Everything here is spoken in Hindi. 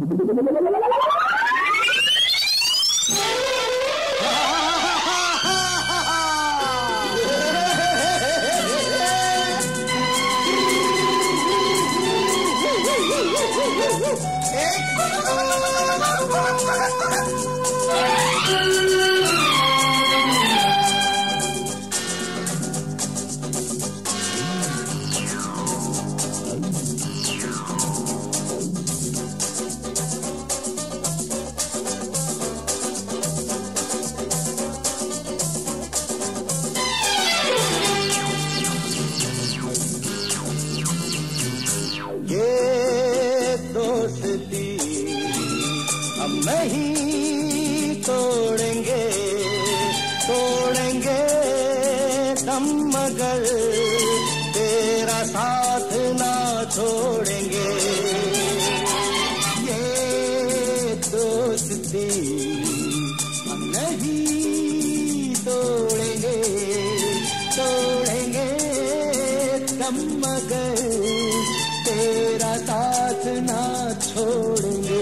हम नहीं तोड़ेंगे तोड़ेंगे दम मगर तेरा साथ ना छोड़ेंगे। ये दोस्ती हम नहीं तोड़ेंगे तोड़ेंगे दम मगर तेरा साथ ना छोड़ेंगे।